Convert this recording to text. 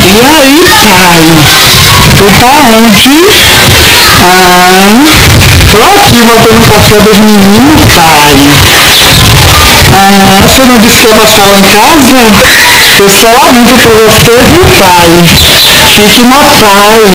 E aí, pai? Tu tá onde? Tô aqui botando café dos meninos, pai. Você não disse que ia passar lá em casa? Eu só lamento por você, viu, pai? Fique na paz.